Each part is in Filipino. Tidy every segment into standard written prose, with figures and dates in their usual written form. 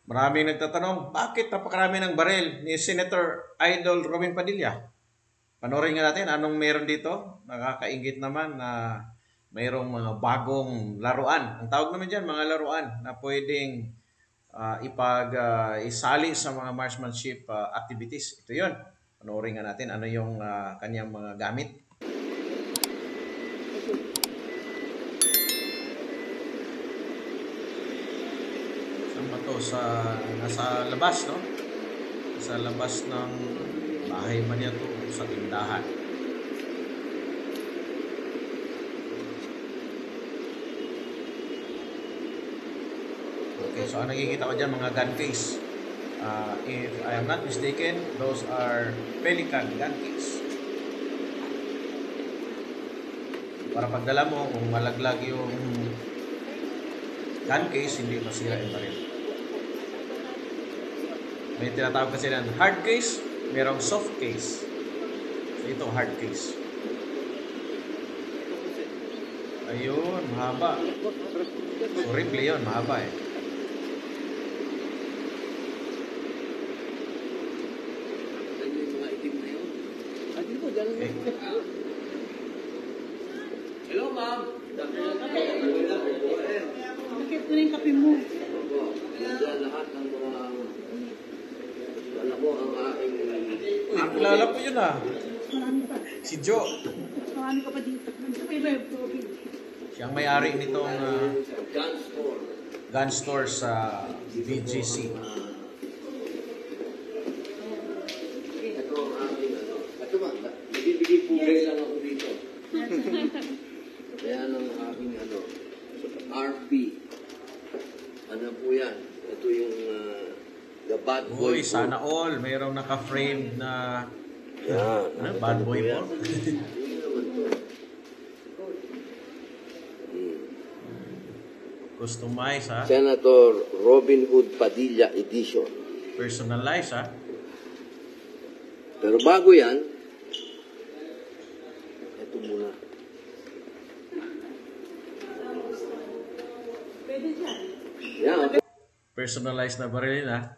Maraming nagtatanong, bakit napakarami ng baril ni Senator Idol Robin Padilla? Panoorin nga natin anong meron dito. Nakakaingit naman na mayroong mga bagong laruan. Ang tawag naman dyan, mga laruan na pwedeng isali sa mga marksmanship activities. Ito yun. Panoorin nga natin ano yung kanyang mga gamit. Nasa labas, no? Sa labas ng bahay man niya to, sa tindahan. Okay, so ang nakikita ko dyan, mga gun case. If I am not mistaken, those are Pelican gun case. Para pagdala mo, kung malaglag yung gun case, hindi masira yung baril. May tinatawag kasi ng hard case, merong soft case. So ito, hard case. Ayun, mahaba. So Ripley yun, mahaba eh. Okay. Hello, ma'am. Bakit mo yung kape mo? Lahat ng mga alam mo ang aking Kilala ko yun ah. Marami pa. Si Joe. Marami ka pa dito. Kape ba yung protein? Siyang may-ari nitong gun store. gun store sa BGC. Ito ang aking ito ba? Bibigay pugay lang ako dito. Kaya ang aking RP. Ano po yan? Ito yung the bad boy. Uy, sana all. Mayroong naka-frame na Yan. bad boy po. Customize ha. Senator Robin Hood Padilla Edition. Personalize ha. Pero bago yan, ito muna. Pwede dyan. Yan. Personalized na baril ha.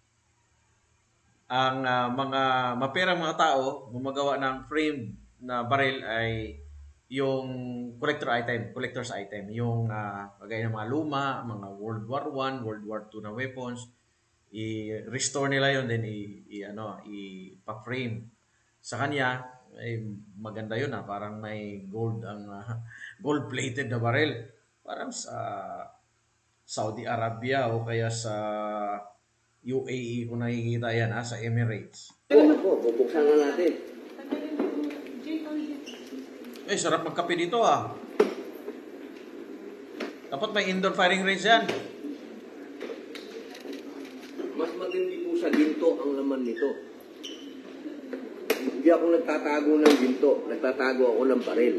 Ang mga maperang mga tao gumagawa ng frame na baril ay yung collector's item, yung kagaya ng mga luma, mga World War I, World War II na weapons, i-restore nila yon, then ipa-frame. Sa kanya ay maganda yun parang may gold ang gold-plated na baril. Parang sa Saudi Arabia o kaya sa UAE kung nakikita yan sa Emirates. Bubuksan na natin. Sarap magkape dito Dapat may indoor firing range yan. Mas matindi po sa ginto ang laman nito. Hindi ako nagtatago ng ginto. Nagtatago ako ng baril.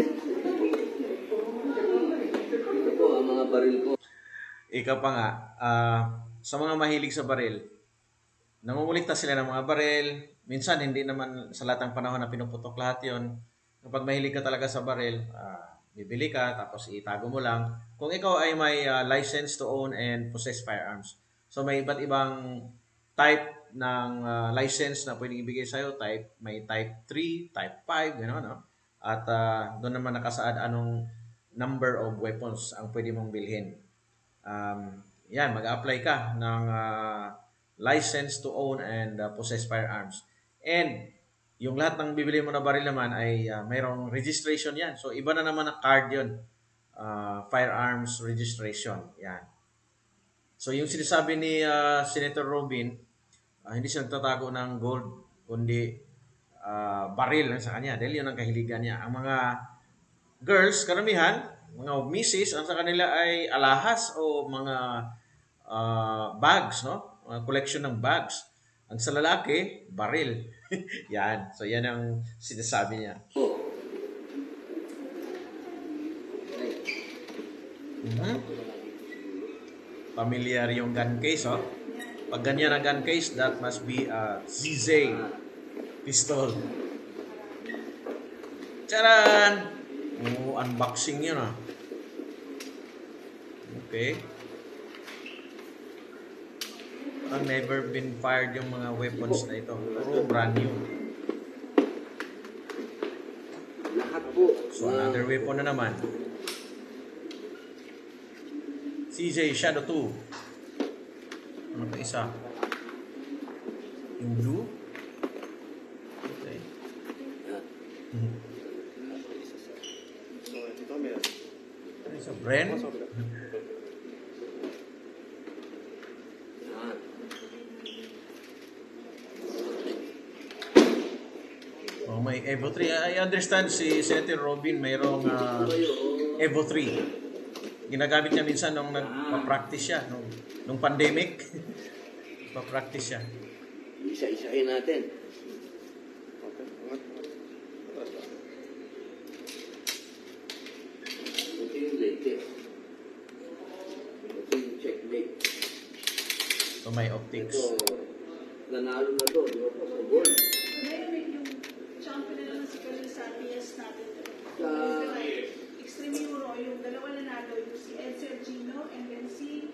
Ito po ang mga baril ko. Ikaw pa nga, sa mga mahilig sa baril, nangungulikta sila ng mga baril. Minsan, hindi naman sa lahat ng panahon na pinuputok lahat yon. Kapag mahilig ka talaga sa baril, bibili ka, tapos itago mo lang. Kung ikaw ay may license to own and possess firearms. So, may iba't ibang type ng license na pwedeng ibigay sa'yo. May type 3, type 5, gano'n, no? At doon naman nakasaad anong number of weapons ang pwede mong bilhin. Yan, mag-apply ka ng license to own and possess firearms. And yung lahat ng bibili mo na baril naman ay mayroong registration yan. So, iba na naman ang card yun. Firearms registration. Yan. So, yung sinasabi ni Senator Robin, hindi siya nagtatago ng gold, kundi baril lang sa kanya. Dahil yun ang kahiligan niya. Ang mga girls, karamihan, mga misis, ang sa kanila ay alahas o mga bags, no? Collection ng bags. Ang sa lalaki, baril. Yan. So, yan ang sinasabi niya. Familiar yung gun case, Pag ganyan ang gun case, that must be a ZZ pistol. Charan! Unboxing yun, Okay. ang never been fired yung mga weapons na ito. Puro brand new. Lahat po. So another weapon na naman. CJ Shadow 2. Ano pa isa? Yung blue? Okay. Ano isa? Bren? Yan. Oh, may Evo 3. I understand si Senator Robin mayroong Evo 3. Ginagamit niya minsan nung nagpa-practice siya. Nung pandemic. Pa-practice siya. Isa-isahin natin. Ito yung latest. Ito yung checkmate. So may optics. Ito, nanalo na to, di ba po, sa gold. Ngayon yung champion na naman si Kalil sa PS natin. Sa Extreme Euro, yung dalawa nanalo, yung si Ed Sergino and then si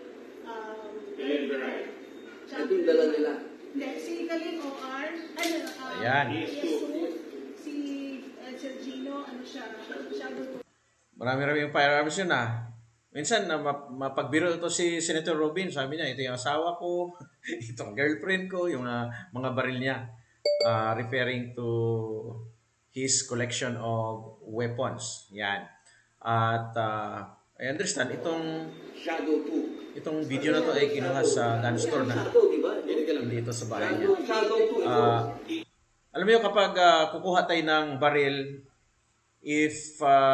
ito yung dala nila. Hindi, si Kalil OR, Ayan. PS2, si Ed Sergino, ano siya, Shadow 2. Marami-rami yung firearms yun Minsan, mapagbiro ito si Senator Robin. Sabi niya, ito yung asawa ko, itong girlfriend ko, yung mga baril niya. Referring to his collection of weapons. Yan. At I understand, Shadow 2. itong video na to ay kinuha sa gun store na. Shadow, di ba? Hindi ito sa bahay niya. Shadow 2. Alam mo yun, kapag kukuha tayo ng baril, if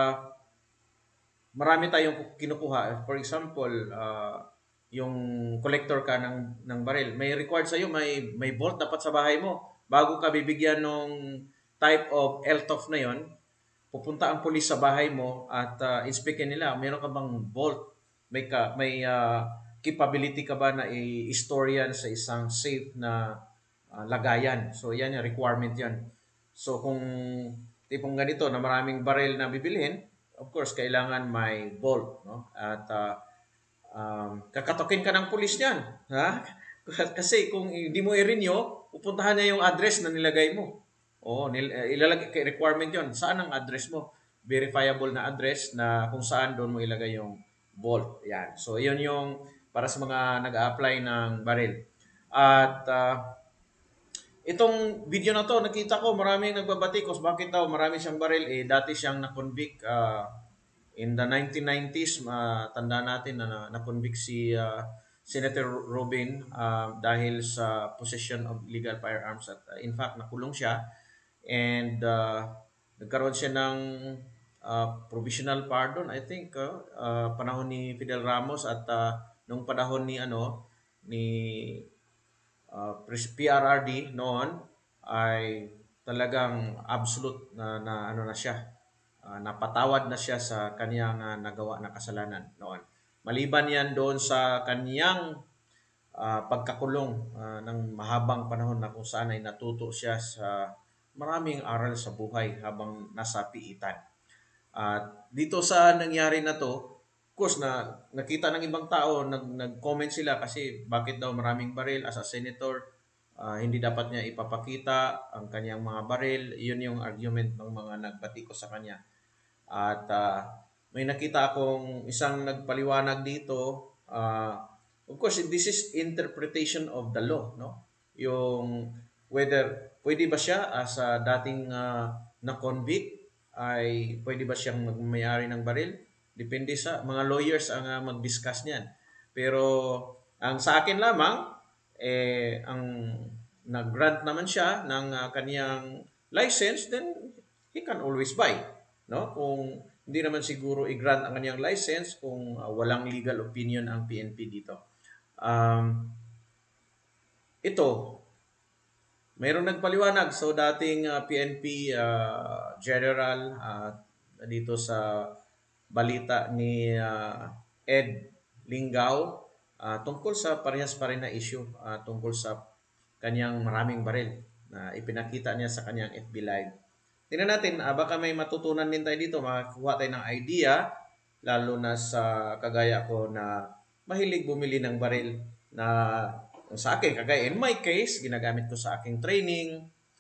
marami tayong kinukuha, for example, yung collector ka ng baril, may required sa'yo, may bolt dapat sa bahay mo. Bago ka bibigyan ng type of LTOF na yon, pupunta ang pulis sa bahay mo at inspekin nila, meron ka bang bolt? May capability ka ba na i-store yan sa isang safe na lagayan? So yan yung requirement yan. So kung tipong ganito na maraming baril na bibilhin, of course kailangan may bolt, no? At kakatokin ka ng pulis niyan, ha? Kasi kung hindi mo i-renew, pupuntahan niya yung address na nilagay mo. Ilalagay requirement 'yon. Saan ang address mo? Verifiable na address na kung saan doon mo ilagay yung bolt. Yan. So, 'yun yung para sa mga nag-a-apply ng baril. At itong video na to, nakita ko maraming nagbabatikos. Bakit daw marami siyang baril? Dati siyang na-convict in the 1990s. Tanda natin na na-convict si Senator Robin dahil sa possession of illegal firearms. At in fact, nakulong siya. And nagkaroon siya ng provisional pardon, I think, panahon ni Fidel Ramos at nung panahon ni PRRD noon ay talagang absolute na siya. Napatawad na siya sa kaniyang nagawa na kasalanan noon. Maliban yan doon sa kaniyang pagkakulong ng mahabang panahon na kung saan ay natuto siya sa maraming aral sa buhay habang nasa piitan. At dito sa nangyari na to, of course na nakita ng ibang tao, nag-comment sila kasi bakit daw maraming baril as a senator, hindi dapat niya ipapakita ang kanyang mga baril. Yun yung argument ng mga nagbatiko sa kanya. At may nakita akong isang nagpaliwanag dito, of course this is interpretation of the law, no? Yung whether pwede ba siya as dating na-convict ay pwede ba siyang magmayari ng baril? Depende sa mga lawyers ang mag-discuss niyan. Pero ang sa akin lamang, ang nag-grant naman siya ng kaniyang license, then he can always buy. No? Kung hindi naman siguro i-grant ang kaniyang license kung walang legal opinion ang PNP dito. Ito, mayroong nagpaliwanag. So dating PNP General dito sa balita ni Ed Lingao tungkol sa parehas pa rin na issue tungkol sa kanyang maraming baril na ipinakita niya sa kanyang FB Live. Tingnan natin, baka may matutunan din tayo dito, makakuha tayo ng idea, lalo na sa kagaya ko na mahilig bumili ng baril na sa akin, kagaya in my case, ginagamit ko sa aking training.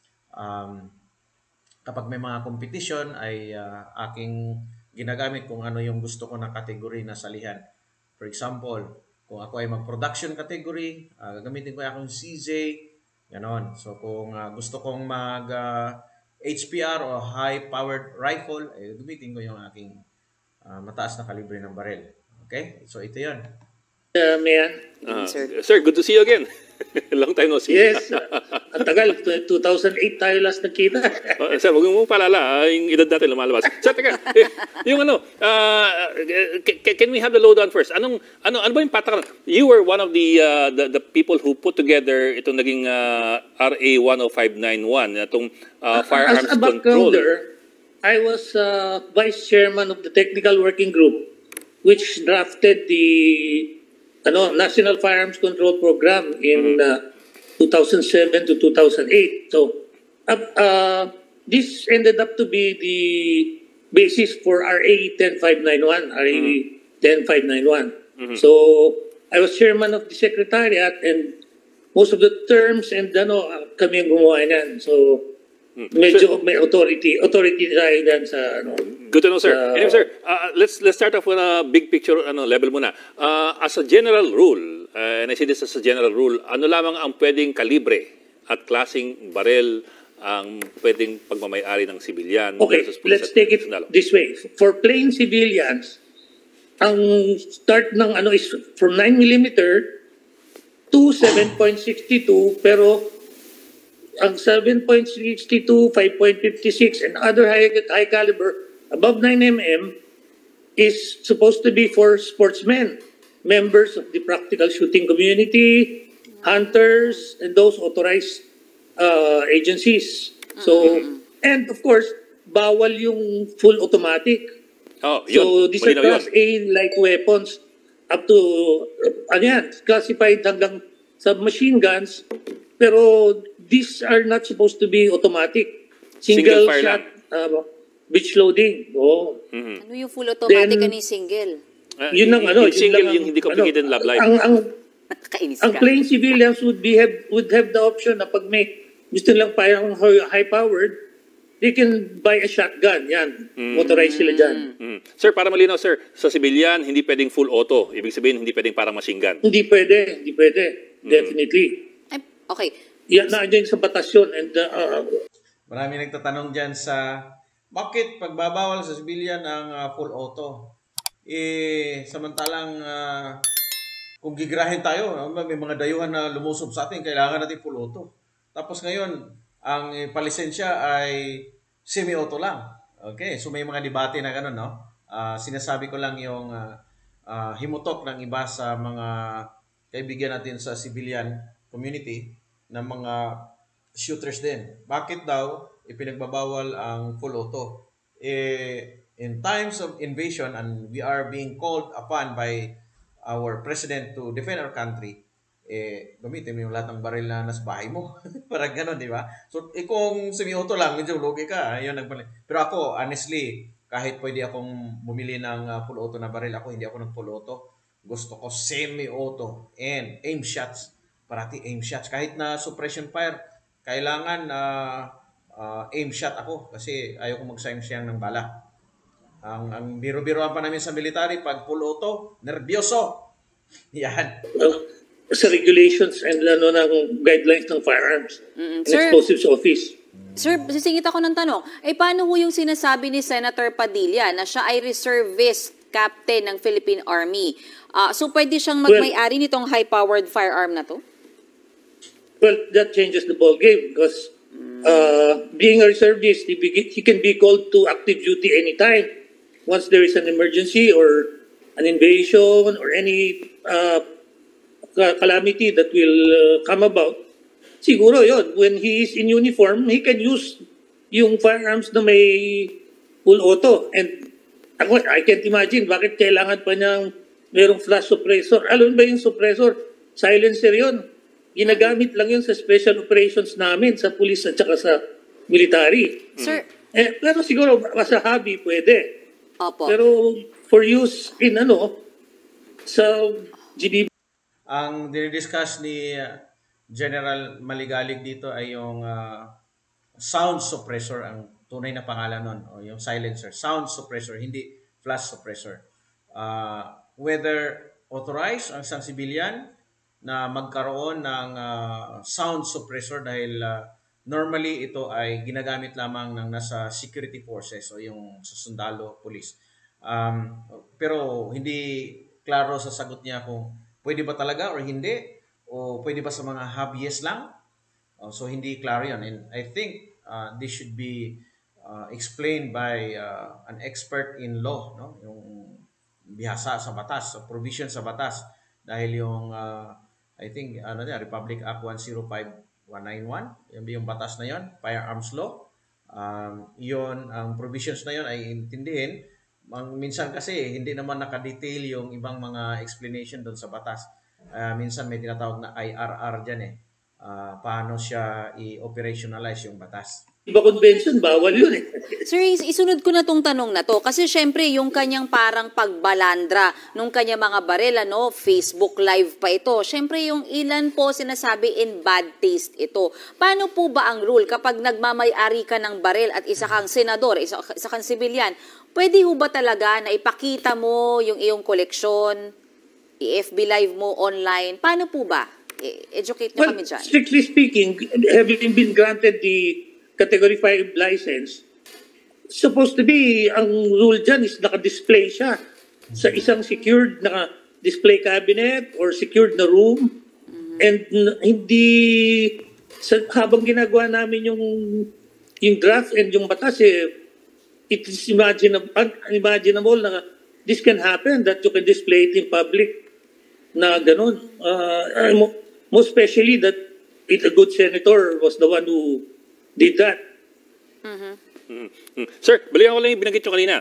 Kapag may mga competition ay aking ginagamit kung ano yung gusto ko na category na salihan. For example, kung ako ay mag-production category, gagamitin ko yung akong CJ, ganon. So kung gusto kong mag HPR o high-powered rifle, ay gamitin ko yung aking mataas na kalibre ng baril. Okay? So ito yun. Mayan. Sir, good to see you again. Long time no see. Yes, ang tagal. 2008 tayo last nagkita. Sir, huwag mo palala, yung edad natin lumalabas. Sir, teka, yung can we have the lowdown first? Ano ba yung patakaran? You were one of the people who put together itong naging RA 10591, itong firearms As a control. backgrounder, I was vice chairman of the technical working group which drafted the National Firearms Control Program in 2007 to 2008. So, this ended up to be the basis for RA 10591, RA 10591. So, I was chairman of the secretariat and most of the terms and kami ang gumawa niyan. So, medyo may authority tayo dyan sa Good to know, sir. Anyway, sir, let's start off with a big picture level muna. As a general rule, and I say this as a general rule, ano lamang ang pwedeng kalibre at klaseng barel ang pwedeng pagmamayari ng sibilyan? Okay, let's take it this way. For plain civilians, ang start ng is from 9mm to 7.62, pero ang 7.62, 5.56, and other high caliber above 9mm is supposed to be for sportsmen, members of the practical shooting community, hunters, and those authorized agencies. So, and of course, bawal yung full automatic. Oh, yun. So, these are Class A light weapons up to, classified hanggang submachine guns, pero these are not supposed to be automatic. Single shot, bitch loading. Oh. Ano yung full automatic, ano yung single? Yun ang yung single, yung hindi complicated lab light. Ang plain civilians would have the option na pag may gusto lang parang high-powered, they can buy a shotgun. Yan. Motorized sila dyan. Sir, para malinaw, sir, sa civilian, hindi pwedeng full auto. Ibig sabihin, hindi pwedeng parang machine gun. Hindi pwede. Definitely. Okay. Yan, nandiyan sa batas yun. And, Marami nagtatanong dyan sa bakit pagbabawal sa civilian ang full auto? Samantalang kung gigrahin tayo, may mga dayuhan na lumusob sa atin, kailangan natin full auto. Tapos ngayon, ang palisensya ay semi-auto lang. Okay, so may mga debate na gano'n, no? Sinasabi ko lang yung himutok ng iba sa mga kaibigan natin sa civilian community ng mga shooters din. Bakit daw ipinagbabawal ang full auto? In times of invasion and we are being called upon by our president to defend our country, gamitin mo yung lahat ng baril na nasa bahay mo. Parang gano'n, di ba? So, kung semi-auto lang, medyo lugi ka. Pero ako, honestly, kahit pwede akong bumili ng full auto na baril, hindi ako ng full auto. Gusto ko semi-auto and aim shots. Parati aim shots. Kahit na suppression fire, kailangan aim shot ako kasi ayaw ko magsayang-sayang ng bala. Ang biro-biroan pa namin sa military, pag full auto, nervyoso. Yan. Sa regulations and ng guidelines ng firearms and explosives office. Sir, sisingit ako ng tanong. Paano ho yung sinasabi ni Senator Padilla na siya ay reservist captain ng Philippine Army? So pwede siyang magmay-ari nitong high-powered firearm na to? Well, that changes the ball game because being a reservist, he can be called to active duty anytime. Once there is an emergency or an invasion or any calamity that will come about, siguro yun, when he is in uniform, he can use yung firearms na may full auto. And I can't imagine bakit kailangan pa niyang merong flash suppressor. Alam ba yung suppressor? Silencer yun. Ginagamit lang yun sa special operations namin, sa police at saka sa military. Sir? Pero siguro, sa hobby, pwede. Opo. Pero for use in sa GDP. Ang dinidiscuss ni General Maligalig dito ay yung sound suppressor, ang tunay na pangalan nun, o yung silencer. Sound suppressor, hindi flash suppressor. Whether authorized ang isang civilian na magkaroon ng sound suppressor dahil normally ito ay ginagamit lamang ng nasa security forces o yung sa sundalo, police. Pero hindi klaro sa sagot niya kung pwede ba talaga or hindi, o pwede ba sa mga hobbyist lang. So hindi klaro yun. And I think this should be explained by an expert in law, no? Yung bihasa sa batas, so provision sa batas. Dahil yung I think Republic Act 105191, yung batas na yon, firearms law. Yun, ang provisions na yon ay intindihin. Minsan kasi hindi naman nakadetail yung ibang mga explanation doon sa batas. Minsan may tinatawag na IRR dyan eh. Paano siya i-operationalize yung batas. Iba convention, bawal yun eh. Sir, isunod ko na tong tanong na to. Kasi syempre, yung kanyang parang pagbalandra nung kanyang mga barel, Facebook Live pa ito. Syempre, yung ilan po sinasabi in bad taste ito. Paano po ba ang rule kapag nagmamay-ari ka ng barel at isa kang senador, isa kang sibilyan, pwede ho ba talaga na ipakita mo yung iyong koleksyon, i-FB Live mo online? Paano po ba? Educate nyo kami dyan. Strictly speaking, having been granted the Category 5 license, supposed to be, ang rule dyan is naka-display siya sa isang secured na display cabinet or secured na room. And hindi, habang ginagawa namin yung draft and yung batas, it is unimaginable na this can happen, that you can display it in public na ganun. Most especially that a good senator was the one who did that. Sir, balikan ko lang yung binanggit nyo kanina.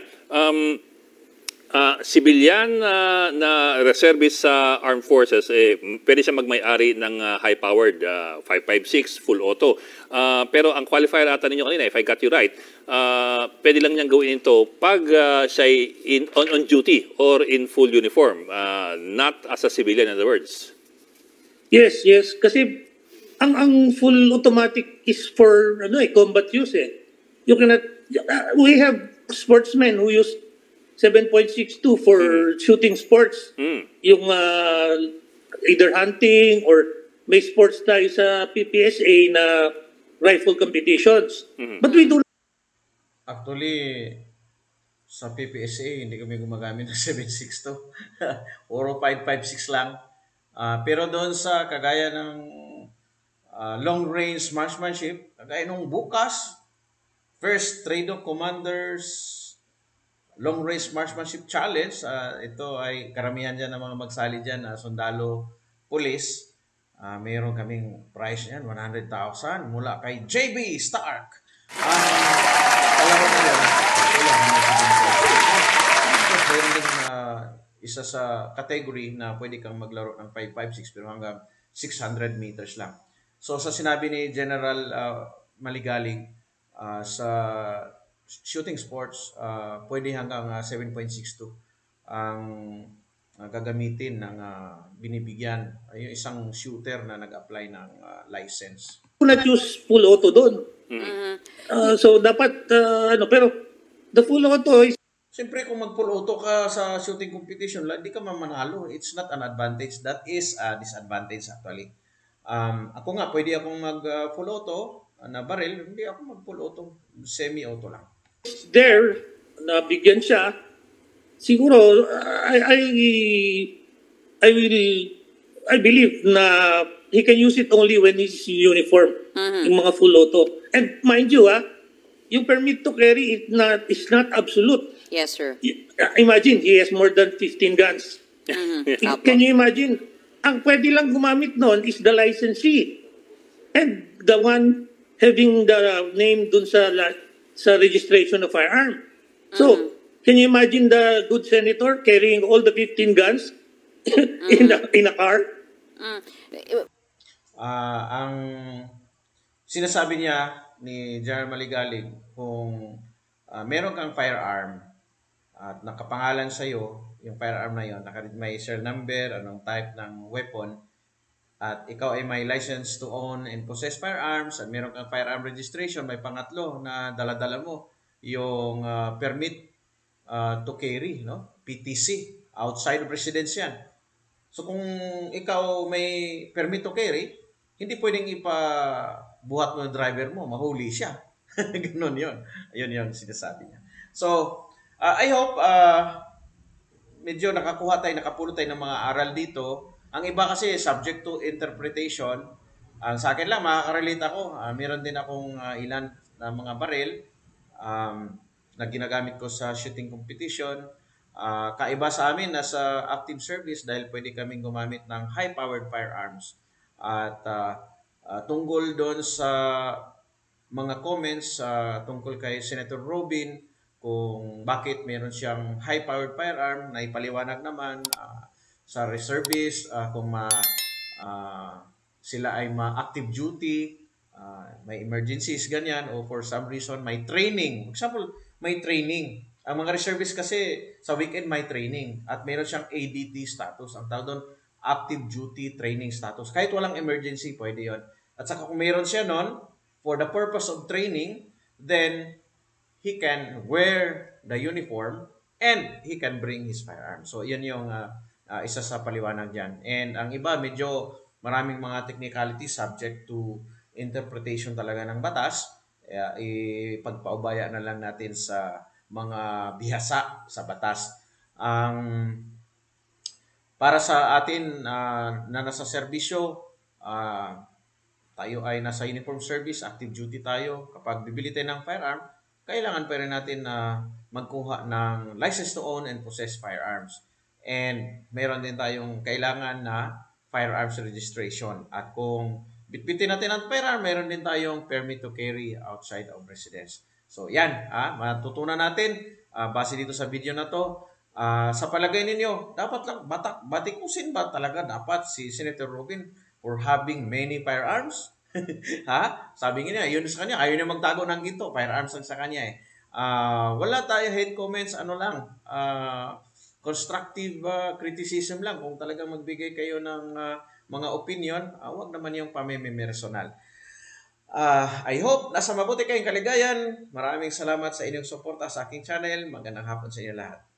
Civilian na reservist sa armed forces, pwede siya magmay-ari ng high-powered 5.56 full auto. Pero ang qualifier ata ninyo kanina, if I got you right, pwede lang niyang gawin ito pag siya on duty or in full uniform, not as a civilian, in other words. Yes. Kasi ang full automatic is for combat use eh. You cannot, we have sportsmen who use 7.62 for shooting sports. Yung either hunting or may sports tayo sa PPSA na rifle competitions. But we do. Actually, sa PPSA, hindi kami gumagamit ng 7.62. Oro 5.56 lang. Pero doon sa kagaya ng long-range marksmanship, kagaya nung bukas, first Trade of Commanders long-range marksmanship challenge, ito ay karamihan dyan ng mga magsali dyan, sundalo, police. Mayroon kaming price yan, 100,000 mula kay JB Stark. Alam mo na yun, mayroon din isa sa category na pwede kang maglaro ng 5.56 pero hanggang 600 meters lang. So sa sinabi ni General Maligalig, sa shooting sports, pwede hanggang 7.62 ang gagamitin ng binibigyan yung isang shooter na nag-apply ng license. Not use full auto doon. So dapat pero the full auto is siyempre kung mag-full auto ka sa shooting competition, hindi ka mamanalo. It's not an advantage. That is a disadvantage actually. Ako nga, pwede akong mag-full auto na barrel. Hindi ako mag-full auto. Semi-auto lang. there, nabigyan siya. Siguro, I believe na he can use it only when he's uniform, yung mga full auto. And mind you, yung permit to carry is not absolute. Yes, sir. Imagine, he has more than 15 guns. Can you imagine? Ang pwede lang gumamit noon is the licensee. And the one having the name dun sa registration of firearm. So, can you imagine the good senator carrying all the 15 guns in a car? Ang sinasabi niya ni General Maligalig, kung meron kang firearm at nakapangalan sa'yo, yung firearm na yon, may serial number, anong type ng weapon, at ikaw ay may license to own and possess firearms, at meron kang firearm registration, may pangatlo na dala-dala mo yung permit to carry, no? PTC, outside of residence yan. So kung ikaw may permit to carry, hindi pwedeng ipabuhat mo yung driver mo, mahuli siya. Ganun yun. Ayun yung sinasabi niya. So, I hope medyo nakapulot tayo ng mga aral dito. Ang iba kasi subject to interpretation. Sa akin lang, makaka-relate ako. Meron din akong ilan na mga baril na ginagamit ko sa shooting competition. Kaiba sa amin nasa active service dahil pwede kaming gumamit ng high-powered firearms. At tungkol doon sa mga comments tungkol kay Senator Robin kung bakit meron siyang high-powered firearm, na ipaliwanag naman sa reservist kung sila ay ma-active duty, may emergencies, ganyan, o for some reason may training. For example, may training. Ang mga reservist kasi sa weekend may training at meron siyang ADT status. Ang tawag doon, active duty training status. Kahit walang emergency, pwede yon. At saka kung meron siya nun, for the purpose of training, then he can wear the uniform and he can bring his firearm. So, yun yung isa sa paliwanag dyan. And ang iba, medyo maraming mga technicalities subject to interpretation talaga ng batas. Ipagpaubaya na lang natin sa mga bihasa sa batas. Para sa atin na nasa serbisyo, tayo ay nasa uniform service, active duty tayo. Kapag bibili tayo ng firearm, kailangan pa rin natin na magkuha ng license to own and possess firearms. And meron din tayong kailangan na firearms registration. At kung bitbitin natin ang firearm, meron din tayong permit to carry outside of residence. So yan, matutunan natin base dito sa video na to. Sa palagay ninyo, dapat lang batikusin ba talaga dapat si Senator Robin for having many firearms? Sabi niya, yun sa kanya, ayaw niya magtago ng ginto, firearms lang sa kanya eh. Wala tayo hate comments, constructive criticism lang. Kung talagang magbigay kayo ng mga opinion, wag naman yung pamimimersonal. I hope nasa mabuti kayong kaligayan. Maraming salamat sa inyong suporta sa aking channel. Magandang hapon sa inyo lahat.